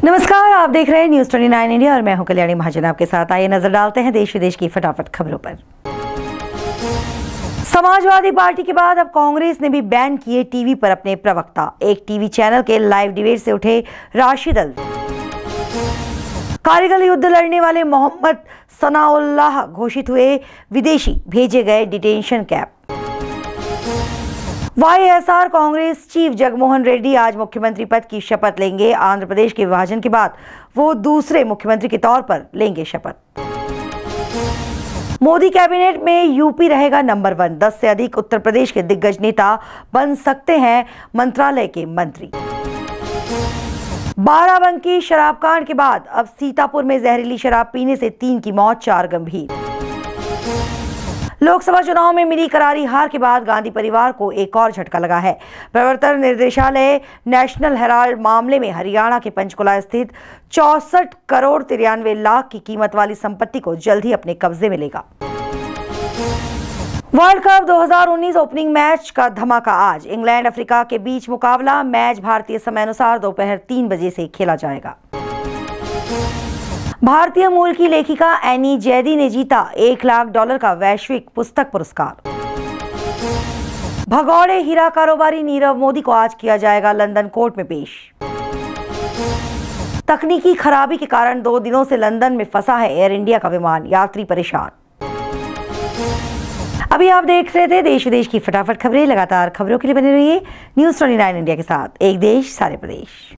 नमस्कार, आप देख रहे हैं न्यूज़ 29 इंडिया और मैं हूं कल्याणी महाजन आपके साथ। आइए नजर डालते हैं देश विदेश की फटाफट खबरों पर। समाजवादी पार्टी के बाद अब कांग्रेस ने भी बैन किए टीवी पर अपने प्रवक्ता। एक टीवी चैनल के लाइव डिबेट से उठे राशिद। कारगिल युद्ध लड़ने वाले मोहम्मद सनाउल्लाह घोषित हुए विदेशी, भेजे गए detention camp. YSR Congress chief Jaganmohan Reddy आज मुख्यमंत्री पद की शपथ लेंगे। आंध्र प्रदेश के विभाजन के बाद वो दूसरे मुख्यमंत्री के तौर पर लेंगे शपथ। मोदी कैबिनेट में यूपी रहेगा नंबर 1। 10 से अधिक उत्तर प्रदेश के दिग्गज नेता बन सकते हैं मंत्रालय के मंत्री। बाराबंकी शराब कांड के बाद अब सीतापुर में जहरीली शराब पीने से 3 की मौत, 4 गंभीर। लोकसभा चुनाव में मिली करारी हार के बाद गांधी परिवार को एक और झटका लगा है। प्रवर्तन निदेशालय नेशनल हेराल्ड मामले में हरियाणा के पंचकुला स्थित 64 करोड़ 93 लाख की कीमत वाली संपत्ति को जल्द ही अपने कब्जे में लेगा। वर्ल्ड कप 2019 ओपनिंग मैच का धमाका आज। इंग्लैंड अफ्रीका के बीच मुकाबला। मैच भारतीय समय अनुसार दोपहर 3 बजे से खेला जाएगा। भारतीय मूल की लेखिका एनी जैदी ने जीता $1 लाख का वैश्विक पुस्तक पुरस्कार। भगौड़े हीरा कारोबारी नीरव मोदी को आज किया जाएगा लंदन कोर्ट में पेश। तकनीकी खराबी के कारण 2 दिनों से लंदन में फंसा है एयर इंडिया का विमान, यात्री परेशान। अभी आप देख रहे थे देश विदेश की फटाफट खबरें। लगातार खबरों के लिए बने रहिए न्यूज़ 29 इंडिया के साथ। एक देश सारे प्रदेश।